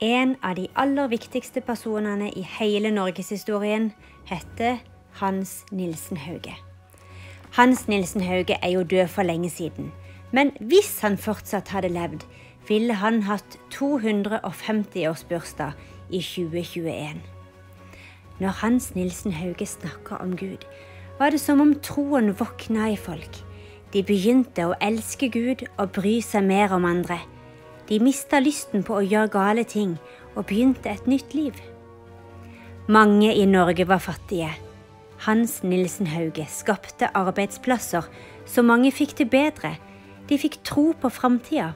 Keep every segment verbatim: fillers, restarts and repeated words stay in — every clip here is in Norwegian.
En av de aller viktigste personene i hele Norgeshistorien heter Hans Nielsen Hauge. Hans Nielsen Hauge er jo død for lenge siden, men hvis han fortsatt hadde levd, ville han hatt to hundre og femti års bursdag i tjue tjueen. Når Hans Nielsen Hauge snakket om Gud, var det som om troen våkna i folk. De begynte å elske Gud og bry seg mer om andre. De mistet lysten på å gjøre gale ting og begynte et nytt liv. Mange i Norge var fattige. Hans Nielsen Hauge skapte arbeidsplasser så mange fikk det bedre. De fikk tro på fremtiden.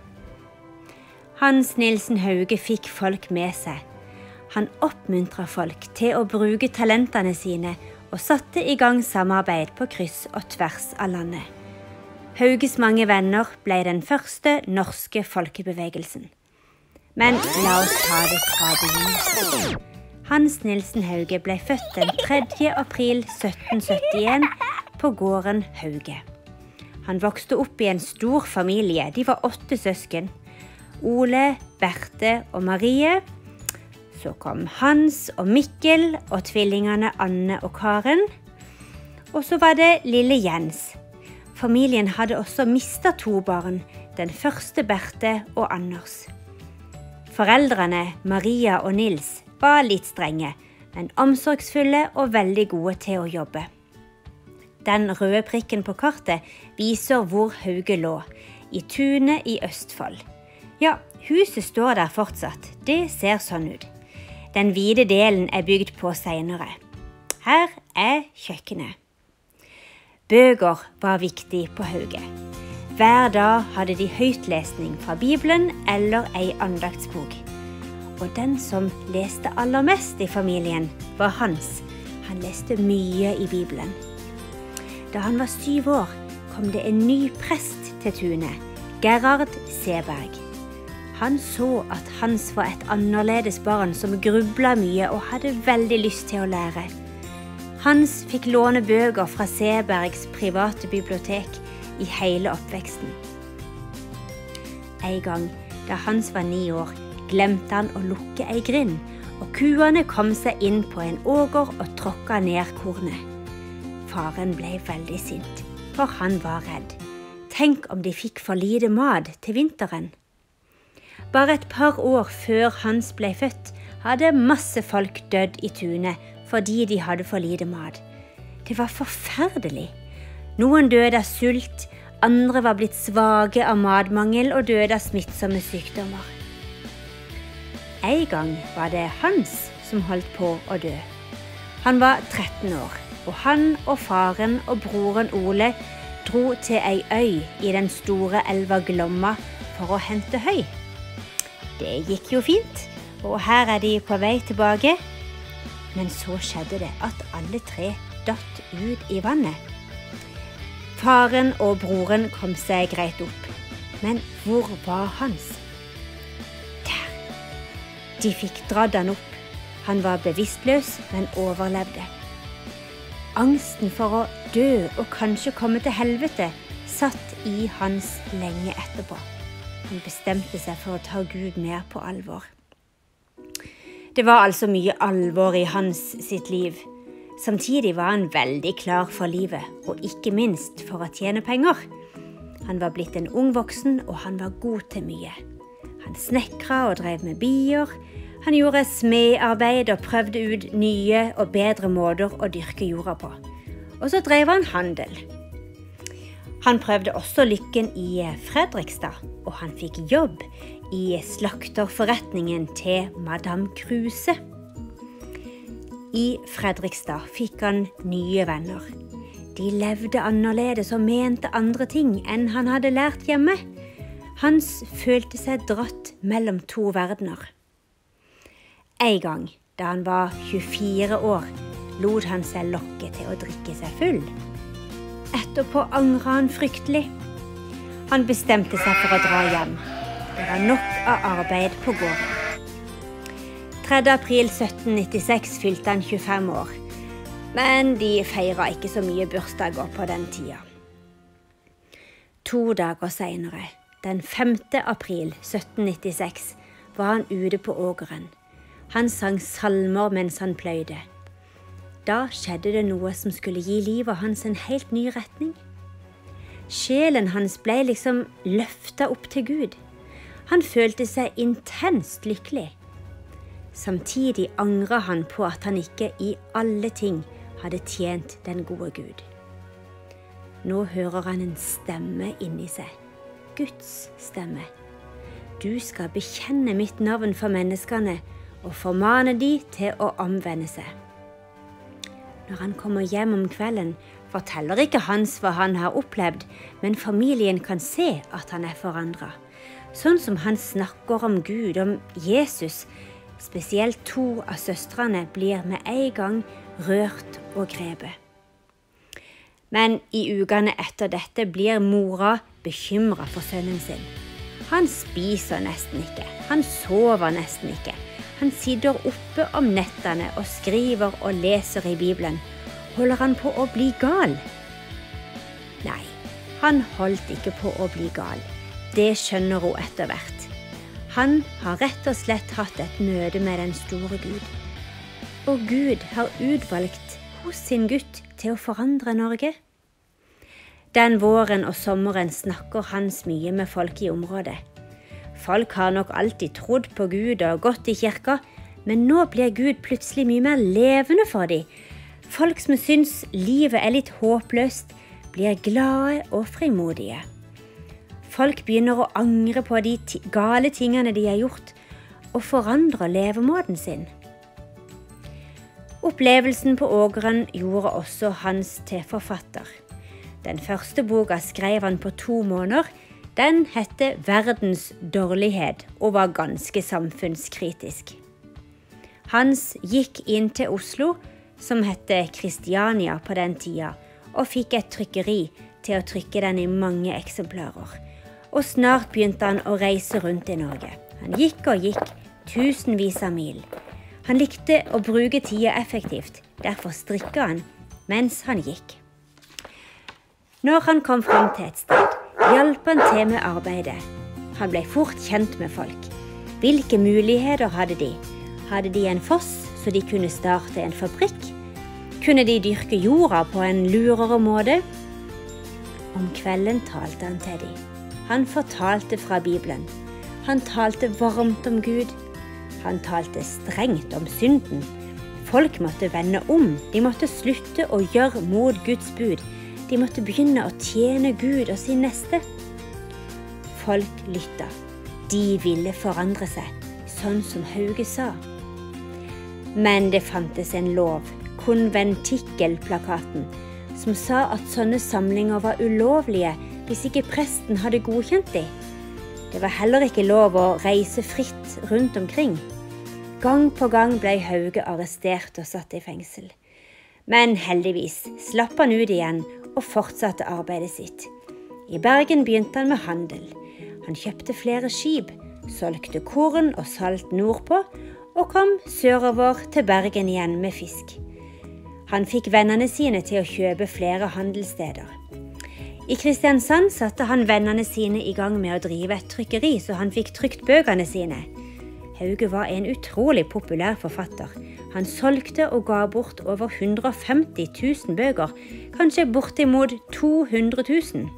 Hans Nielsen Hauge fikk folk med seg. Han oppmuntret folk til å bruke talentene sine og satte i gang samarbeid på kryss og tvers av landet. Hauges mange venner ble den første norske folkebevegelsen. Men la oss ta det fra begynnelsen. Hans Nielsen Hauge ble født den tredje april sytten syttien på gården Hauge. Han vokste opp i en stor familie. De var åtte søsken. Ole, Berthe og Marie. Så kom Hans og Mikkel og tvillingene Anne og Karen. Og så var det lille Jens. Familien hadde også mistet to barn, den første Berthe og Anders. Foreldrene, Maria og Nils, var litt strenge, men omsorgsfulle og veldig gode til å jobbe. Den røde prikken på kartet viser hvor Hauge lå, i tunet i Østfold. Ja, huset står der fortsatt. Det ser sånn ut. Den hvite delen er bygd på senere. Her er kjøkkenet. Bøker var viktig på Hauge. Hver dag hadde de høytlesning fra Bibelen eller ei andaktsbok. Og den som leste aller mest i familien var Hans. Han leste mye i Bibelen. Da han var syv år, kom det en ny prest til tunet, Gerhard Seberg. Han så at Hans var et annerledes barn som grublet mye og hadde veldig lyst til å lære. Hans fikk låne bøker fra Sebergs private bibliotek i hele oppveksten. En gang, da Hans var ni år, glemte han å lukke ei grind, og kuene kom seg inn på en åger og tråkket ned kornet. Faren ble veldig sint, for han var redd. Tenk om de fikk for lite mat til vinteren. Bare et par år før Hans ble født, hadde masse folk dødd i tunet fordi de hadde for lite mat. Det var forferdelig. Noen døde av sult, andre var blitt svake av matmangel og døde av smittsomme sykdommer. En gang var det Hans som holdt på å dø. Han var tretten år, og han og faren og broren Ole dro til ei øy i den store elva Glomma for å hente høy. Det gikk jo fint, og her er de på vei tilbake. Men så skjedde det at alle tre datt ut i vannet. Faren og broren kom seg greit opp. Men hvor var Hans? Der! De fikk dratt han opp. Han var bevisstløs, men overlevde. Angsten for å dø og kanskje komme til helvete satt i Hans lenge etterpå. Han bestemte seg for å ta Gud mer på alvor. Det var altså mye alvor i Hans sitt liv. Samtidig var han veldig klar for livet, og ikke minst for å tjene penger. Han var blitt en ung voksen, og han var god til mye. Han snekret og drev med bier. Han gjorde smedarbeid og prøvde ut nye og bedre måter å dyrke jorda på. Og så drev han handel. Han prøvde også lykken i Fredrikstad, og han fikk jobb i slakterforretningen til Madame Kruse. I Fredrikstad fikk han nye venner. De levde annerledes og mente andre ting enn han hadde lært hjemme. Hans følte seg dratt mellom to verdener. En gang, da han var tjuefire år, lot han seg lokke til å drikke seg full. Etterpå angret han fryktelig. Han bestemte seg for å dra hjem. Det var nok av arbeid på gården. tredje april sytten nittiseks fylte han tjuefem år, men de feiret ikke så mye bursdager på den tida. To dager senere, den femte april sytten nittiseks, var han ute på ågeren. Han sang salmer mens han pløyde. Da skjedde det noe som skulle gi livet hans en helt ny retning. Sjelen hans ble liksom løftet opp til Gud. Han følte seg intenst lykkelig. Samtidig angret han på at han ikke i alle ting hadde tjent den gode Gud. Nå hører han en stemme inni seg, Guds stemme. Du skal bekjenne mitt navn for menneskene og formane de til å omvende seg. Når han kommer hjem om kvelden, forteller ikke Hans hva han har opplevd, men familien kan se at han er forandret. Sånn som han snakker om Gud, om Jesus, spesielt to av søstrene blir med en gang rørt og grepet. Men i ukene etter dette blir mora bekymret for sønnen sin. Han spiser nesten ikke, han sover nesten ikke. Han sitter oppe om nettene og skriver og leser i Bibelen. Holder han på å bli gal? Nei, han holdt ikke på å bli gal. Det skjønner hun etter hvert. Han har rett og slett hatt et møte med den store Gud. Og Gud har utvalgt hos sin gutt til å forandre Norge. Den våren og sommeren snakker Hans mye med folk i området. Folk har nok alltid trodd på Gud og gått i kirka, men nå blir Gud plutselig mye mer levende for dem. Folk som syns livet er litt håpløst, blir glade og frimodige. Folk begynner å angre på de gale tingene de har gjort, og forandrer levemåten sin. Opplevelsen på ågeren gjorde også Hans til forfatter. Den første boka skrev han på to måneder. Den hette Verdens dårlighet og var ganske samfunnskritisk. Hans gikk inn til Oslo, som hette Kristiania på den tida, og fikk et trykkeri til å trykke den i mange eksemplarer. Og snart begynte han å reise rundt i Norge. Han gikk og gikk, tusenvis av mil. Han likte å bruke tida effektivt, derfor strikket han mens han gikk. Når han kom frem til et sted, hjalp han til med arbeidet. Han ble fort kjent med folk. Hvilke muligheter hadde de? Hadde de en foss så de kunne starte en fabrikk? Kunne de dyrke jorda på en lurere måte? Om kvelden talte han til dem. Han fortalte fra Bibelen. Han talte varmt om Gud. Han talte strengt om synden. Folk måtte vende om. De måtte slutte å gjøre mot Guds bud. De måtte begynne å tjene Gud og sin neste. Folk lyttet. De ville forandre seg, sånn som Hauge sa. Men det fantes en lov, konventikkelplakaten, som sa at sånne samlinger var ulovlige hvis ikke presten hadde godkjent dem. Det var heller ikke lov å reise fritt rundt omkring. Gang på gang ble Hauge arrestert og satt i fengsel. Men heldigvis slapp han ut igjen og fortsatte arbeidet sitt. I Bergen begynte han med handel. Han kjøpte flere skip, solgte korn og salt nordpå, og kom sørover til Bergen igjen med fisk. Han fikk vennene sine til å kjøpe flere handelssteder. I Kristiansand satte han vennene sine i gang med å drive et trykkeri, så han fikk trykt bøkene sine. Hauge var en utrolig populær forfatter. Han solgte og ga bort over hundre og femti tusen bøker, kanskje bortimot to hundre tusen.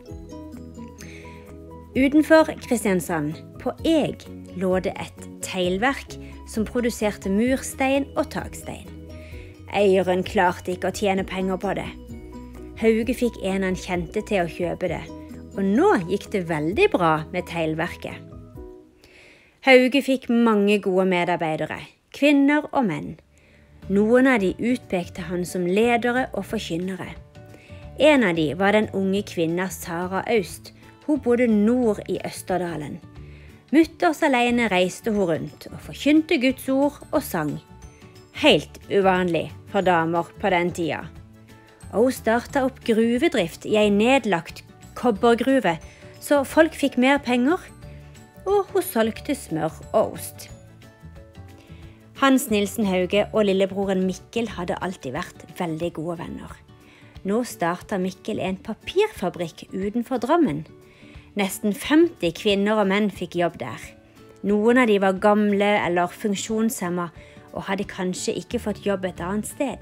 Utenfor Kristiansand, på Eg, lå det et teglverk som produserte murstein og takstein. Eieren klarte ikke å tjene penger på det. Hauge fikk en han kjente til å kjøpe det, og nå gikk det veldig bra med teglverket. Hauge fikk mange gode medarbeidere, kvinner og menn. Noen av de utpekte han som ledere og forkynnere. En av de var den unge kvinna Sara Aust. Hun bodde nord i Østerdalen. Mutters alene reiste hun rundt og forkynte Guds ord og sang. Helt uvanlig for damer på den tida. Og hun startet opp gruvedrift i en nedlagt kobbergruve, så folk fikk mer penger, og hun solgte smør og ost. Hans Nilsen Hauge og lillebroren Mikkel hadde alltid vært veldig gode venner. Nå startet Mikkel en papirfabrikk utenfor Drammen. Nesten femti kvinner og menn fikk jobb der. Noen av de var gamle eller funksjonshemmet og hadde kanskje ikke fått jobb et annet sted.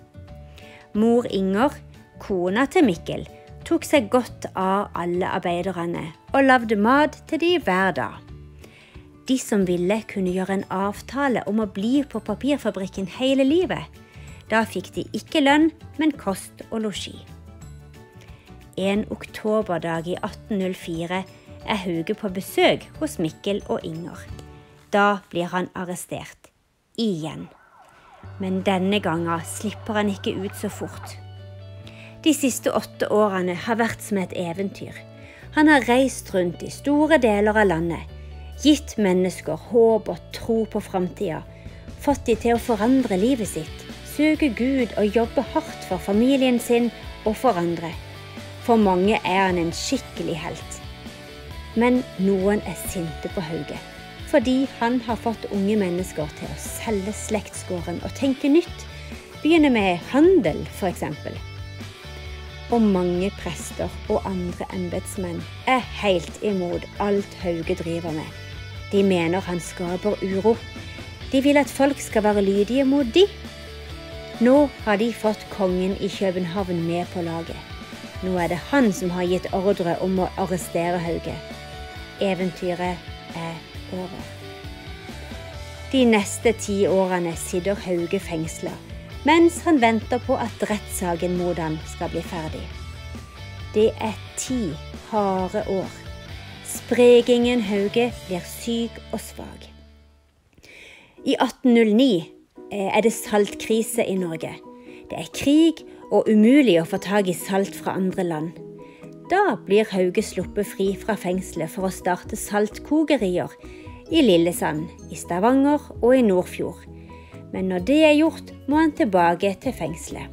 Mor Inger, kona til Mikkel, tok seg godt av alle arbeiderne og lavde mat til de hver dag. De som ville kunne gjøre en avtale om å bli på papirfabrikken hele livet. Da fikk de ikke lønn, men kost og losji. En oktoberdag i atten null fire er Hauge på besøk hos Mikkel og Inger. Da blir han arrestert. Igjen. Men denne gangen slipper han ikke ut så fort. De siste åtte årene har vært som et eventyr. Han har reist rundt i store deler av landet, gitt mennesker håp og tro på fremtiden, fått de til å forandre livet sitt, søke Gud og jobbe hardt for familien sin og for andre. For mange er han en skikkelig helt. Men noen er sinte på Hauge, fordi han har fått unge mennesker til å selge slektsgården og tenke nytt, begynne med handel for eksempel. Og mange prester og andre embetsmenn er helt imot alt Hauge driver med. De mener han skaper uro. De vil at folk skal være lydige mot de. Nå har de fått kongen i København med på laget. Nå er det han som har gitt ordre om å arrestere Hauge. Eventyret er over. De neste ti årene sitter Hauge fengslet, mens han venter på at rettssaken mot han skal bli ferdig. Det er ti harde år. Spregingen Hauge blir syk og svag. I atten null ni er det saltkrise i Norge. Det er krig og umulig å få tag i salt fra andre land. Da blir Hauge sluppet fri fra fengselet for å starte saltkokerier i Lillesand, i Stavanger og i Nordfjord. Men når det er gjort, må han tilbake til fengselet.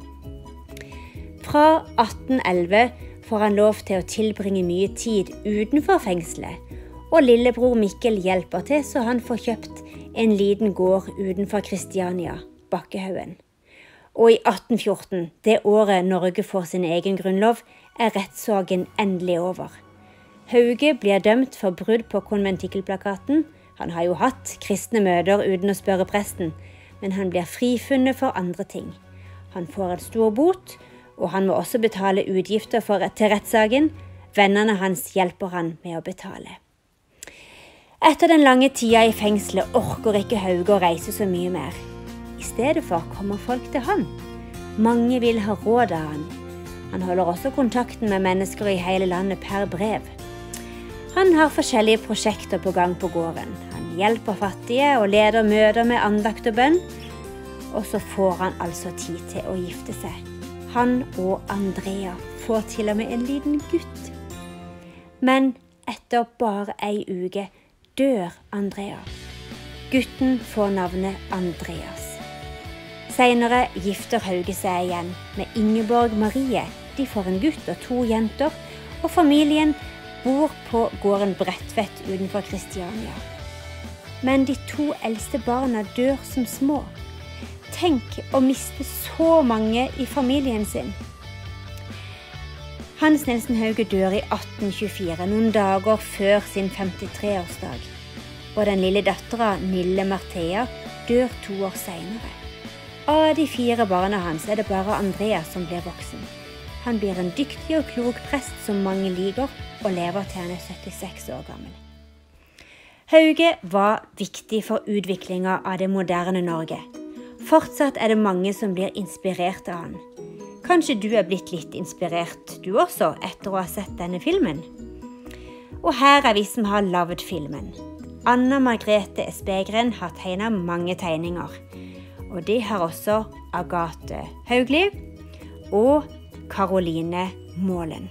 Fra atten elleve får han lov til å tilbringe mye tid utenfor fengselet, og lillebror Mikkel hjelper til så han får kjøpt en liten gård utenfor Kristiania, Bakkehaugen. Og i atten fjorten, det året Norge får sin egen grunnlov, er rettssaken endelig over. Hauge blir dømt for brudd på konventikkelplakaten. Han har jo hatt kristne møter uten å spørre presten, men han blir frifunnet for andre ting. Han får en stor bot, og han må også betale utgifter for til rettssaken. Vennene hans hjelper han med å betale. Etter den lange tida i fengselet orker ikke Hauge å reise så mye mer. I stedet for kommer folk til han. Mange vil ha råd av han. Han holder også kontakten med mennesker i hele landet per brev. Han har forskjellige prosjekter på gang på gården. Han hjelper fattige og leder møter med andakt og bønn. Og så får han altså tid til å gifte seg. Han og Andrea får til og med en liten gutt. Men etter bare ei uke dør Andrea. Gutten får navnet Andreas. Senere gifter Hauge seg igjen med Ingeborg Marie. De får en gutt og to jenter, og familien bor på gården Bredtvet utenfor Kristiania. Men de to eldste barna dør som små. Tenk å miste så mange i familien sin. Hans Nielsen Hauge dør i atten tjuefire, noen dager før sin femtitre-årsdag. Og den lille datteren Nille Marthea dør to år senere. Av de fire barna hans er det bare Andreas som blir voksen. Han blir en dyktig og klok prest som mange liker, og lever til han er syttiseks år gammel. Hauge var viktig for utviklingen av det moderne Norge. Fortsatt er det mange som blir inspirert av han. Kanskje du er blitt litt inspirert du også etter å ha sett denne filmen? Og her er vi som har lavet filmen. Anna Margrethe Espegren har tegnet mange tegninger. Og det har også Agathe Haugli og Karoline Målen.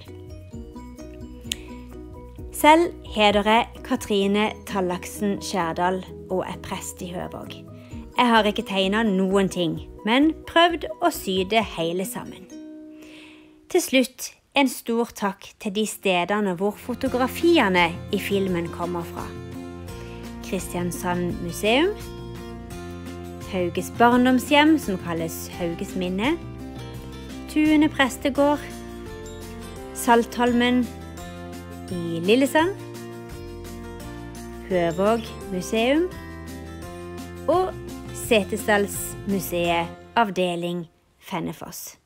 Selv heter jeg Katrine Tallaksen Skjærdal og er prest i Høvåg. Jeg har ikke tegnet noen ting, men prøvd å sy det hele sammen. Til slutt en stor takk til de stedene hvor fotografiene i filmen kommer fra. Kristiansand museum, Hauges barndomshjem som kalles Hauges minne, Tune prestegård, Saltholmen i Lillesand, Høvåg museum og Setesdalsmuseet avdeling Fennefoss.